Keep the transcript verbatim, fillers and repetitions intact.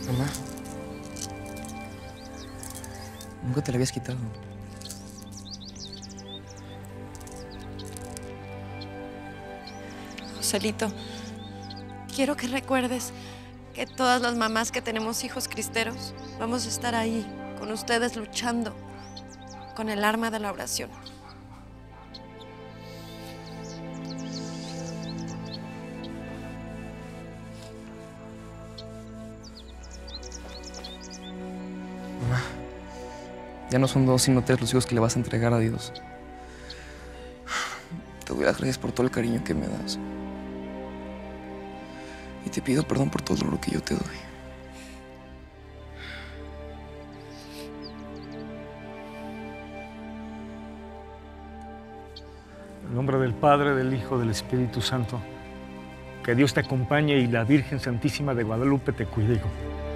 Mamá, nunca te la habías quitado. Joselito, quiero que recuerdes que todas las mamás que tenemos hijos cristeros vamos a estar ahí con ustedes luchando con el arma de la oración. Mamá, ya no son dos, sino tres los hijos que le vas a entregar a Dios. Te doy las gracias por todo el cariño que me das. Y te pido perdón por todo lo que yo te doy. En nombre del Padre, del Hijo, del Espíritu Santo, que Dios te acompañe y la Virgen Santísima de Guadalupe te cuide, hijo.